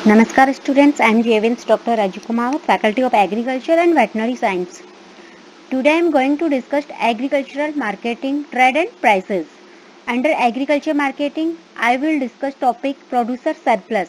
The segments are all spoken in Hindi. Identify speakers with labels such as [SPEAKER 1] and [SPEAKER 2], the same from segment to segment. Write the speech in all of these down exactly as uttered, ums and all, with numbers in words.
[SPEAKER 1] Namaskar students, I am J V N Doctor Raju Kumar, Faculty of Agriculture and Veterinary Science. Today I am going to discuss agricultural marketing, trade and prices. Under agriculture marketing, I will discuss topic producer surplus.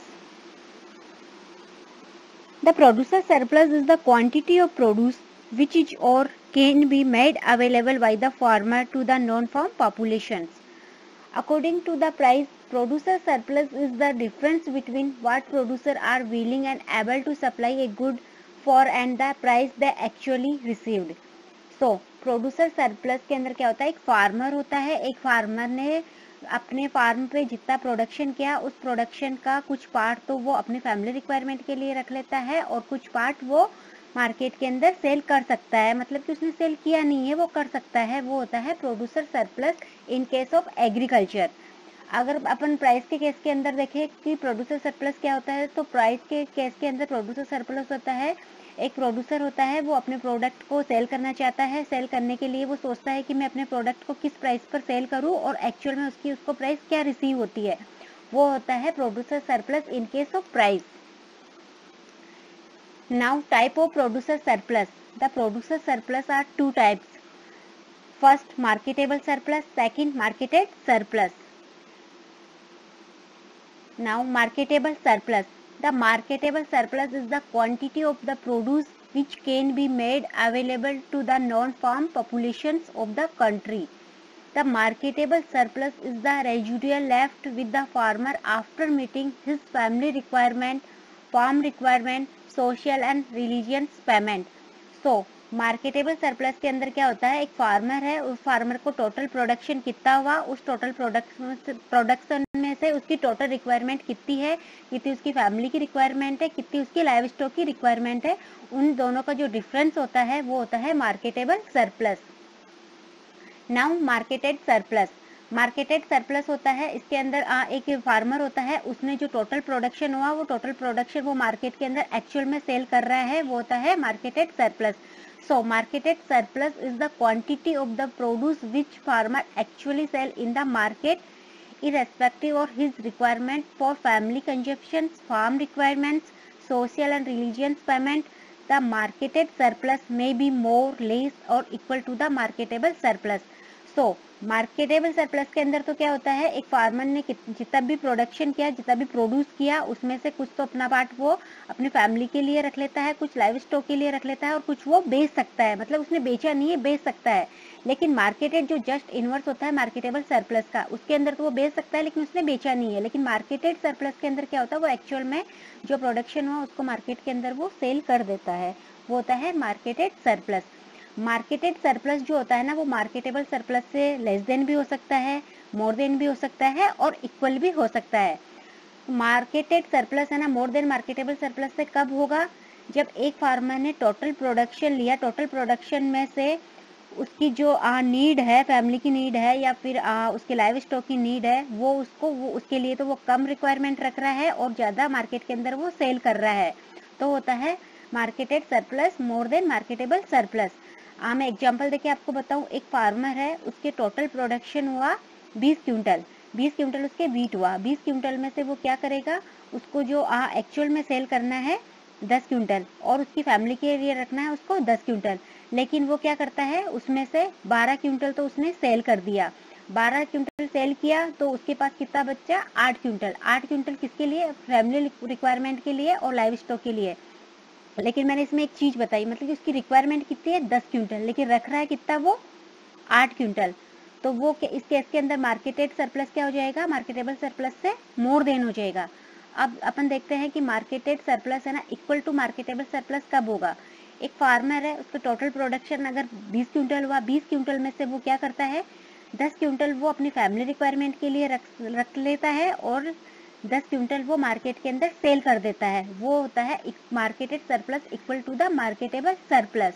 [SPEAKER 1] The producer surplus is the quantity of produce which is or can be made available by the farmer to the non-farm populations. According to the price, producer surplus is the difference between what producers are willing and able to supply a good for and the price they actually received. So, producer surplus के अंदर क्या होता है, एक फार्मर होता है, एक फार्मर ने अपने फार्म पे जितना प्रोडक्शन किया उस प्रोडक्शन का कुछ पार्ट तो वो अपने फैमिली रिक्वायरमेंट के लिए रख लेता है और कुछ पार्ट वो मार्केट के अंदर सेल कर सकता है, मतलब कि उसने सेल किया नहीं है वो कर सकता है, वो होता है producer surplus in case of agriculture. अगर अपन प्राइस के केस के अंदर देखें कि प्रोड्यूसर सरप्लस क्या होता है, तो प्राइस के केस के अंदर प्रोड्यूसर सरप्लस होता है, एक प्रोड्यूसर होता है वो अपने प्रोडक्ट को सेल करना चाहता है, सेल करने के लिए वो सोचता है कि मैं अपने प्रोडक्ट को किस प्राइस पर सेल करूं और एक्चुअल में उसकी उसको प्राइस क्या रिसीव होती है, वो होता है producer surplus in case of price. Now type of producer surplus. The producer surplus are two types. First marketable surplus, second marketed surplus. Now marketable surplus. The marketable surplus is the quantity of the produce which can be made available to the non-farm populations of the country. The marketable surplus is the residual left with the farmer after meeting his family requirement, farm requirement, social and religious payment. So marketable surplus के अंदर क्या होता है, एक फार्मर है, उस फार्मर को टोटल प्रोडक्शन कितना हुआ, उस टोटल प्रोडक्शन में से उसकी टोटल रिक्वायरमेंट कितनी है, कितनी उसकी फैमिली की रिक्वायरमेंट है, कितनी उसकी लाइव स्टॉक की रिक्वायरमेंट है, उन दोनों का जो डिफरेंस होता है वो होता है marketable surplus. Now marketed surplus. Marketed surplus होता है, इसके अंदर आ, एक फार्मर होता है, उसने जो टोटल प्रोडक्शन हुआ वो टोटल प्रोडक्शन वो मार्केट के अंदर एक्चुअल में सेल कर रहा है, वो होता है marketed surplus. So marketed surplus is the quantity of the produce which farmer actually sell in the market irrespective of his requirement for family consumption, farm requirements, social and religious payment. The marketed surplus may be more, less or equal to the marketable surplus. So marketable surplus के अंदर तो क्या होता है, एक फार्मर ने जितना भी प्रोडक्शन किया, जितना भी प्रोड्यूस किया, उसमें से कुछ तो अपना पार्ट वो अपनी फैमिली के लिए रख लेता है, कुछ लाइव स्टॉक के लिए रख लेता है और कुछ वो बेच सकता है, मतलब उसने बेचा नहीं है बेच सकता है। लेकिन मार्केटेड जो जस्ट इनवर्स होता है मार्केटेबल सरप्लस का, उसके अंदर तो वो बेच सकता है लेकिन उसने बेचा नहीं है। लेकिन मार्केटेड सरप्लस के अंदर क्या होता है, वो एक्चुअल में जो प्रोडक्शन हुआ उसको मार्केट के अंदर वो सेल कर देता है, वो होता है मार्केटेड सरप्लस। मार्केटेड सरप्लस जो होता है ना, वो मार्केटेबल सरप्लस से लेस देन भी हो सकता है, मोर देन भी हो सकता है और इक्वल भी हो सकता है। मार्केटेड सरप्लस है ना, मोर देन मार्केटेबल सरप्लस से कब होगा, जब एक फार्मर ने टोटल प्रोडक्शन लिया, टोटल प्रोडक्शन में से उसकी जो आ, नीड है, फैमिली की नीड है या फिर आ, उसके लाइव स्टॉक की नीड है, वो उसको वो उसके लिए तो वो कम रिक्वायरमेंट रख रहा है और ज़्यादा मार्केट के अंदर वो सेल कर रहा है, तो होता है marketed surplus more than marketable surplus. आ, मैं एग्जाम्पल देके आपको बताऊं, एक फार्मर है, उसके टोटल प्रोडक्शन हुआ बीस क्विंटल, बीस क्विंटल उसके वीट हुआ, बीस क्विंटल में से वो क्या करेगा, उसको जो आ एक्चुअल में सेल करना है दस क्विंटल और उसकी फैमिली के लिए रखना है उसको दस क्विंटल, लेकिन वो क्या करता है उसमें से बारह क्विंटल तो उसने सेल कर दिया, बारह क्विंटल सेल किया तो उसके पास कितना बच्चा, आठ क्विंटल, आठ क्विंटल किसके लिए, फैमिली रिक्वायरमेंट के लिए और लाइव स्टॉक के लिए। लेकिन मैंने इसमें एक चीज बताई, मतलब कि उसकी रिक्वायरमेंट कितनी है, दस क्विंटल, लेकिन रख रहा है कितना, वो आठ क्विंटल, तो वो इस केस के अंदर मार्केटेड सरप्लस क्या हो जाएगा, मार्केटेबल सरप्लस से मोर देन हो जाएगा। अब अपन देखते हैं कि मार्केटेड सरप्लस है ना इक्वल टू मार्केटेबल सरप्लस कब होगा। एक फार्मर है, उसका टोटल प्रोडक्शन अगर बीस क्विंटल हुआ, बीस क्विंटल में से वो क्या करता है, दस क्विंटल वो अपनी फैमिली रिक्वायरमेंट के लिए रख रख लेता है और दस क्विंटल वो मार्केट के अंदर सेल कर देता है, वो होता है marketed surplus equal to the marketable surplus.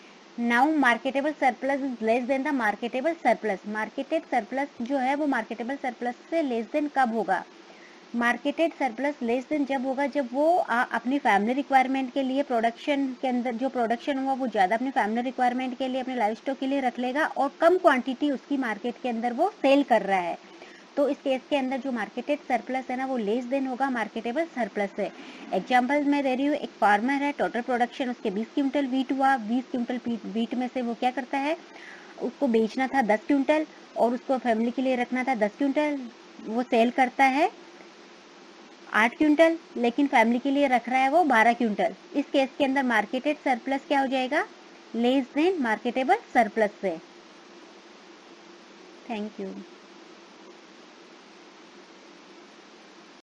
[SPEAKER 1] Now marketable surplus is less than the marketable surplus. Marketed surplus जो है वो मार्केटेबल सरप्लस से लेस देन कब होगा, मार्केटेड सरप्लस लेस देन जब होगा जब वो आ, अपनी फैमिली रिक्वायरमेंट के लिए प्रोडक्शन के अंदर जो प्रोडक्शन हुआ वो ज़्यादा अपनी फैमिली रिक्वायरमेंट के लिए अपने लाइव स्टॉक के लिए रख लेगा और कम क्वांटिटी उसकी मार्केट के अंदर वो सेल कर रहा है, तो इस केस के अंदर जो मार्केटेड सरप्लस है ना वो लेस देन होगा मार्केटेबल सरप्लस से। एग्जाम्पल मैं दे रही हूँ, एक फार्मर है, टोटल प्रोडक्शन उसके बीस क्विंटल वीट हुआ, बीस क्विंटल वीट में से वो क्या करता है, उसको बेचना था दस क्विंटल और उसको फैमिली के लिए रखना था दस क्विंटल, वो सेल करता है आठ क्विंटल, लेकिन फैमिली के लिए रख रहा है वो बारह क्विंटल। इस केस के अंदर मार्केटेड सरप्लस क्या हो जाएगा, लेस देन मार्केटेबल सरप्लस से। Thank you.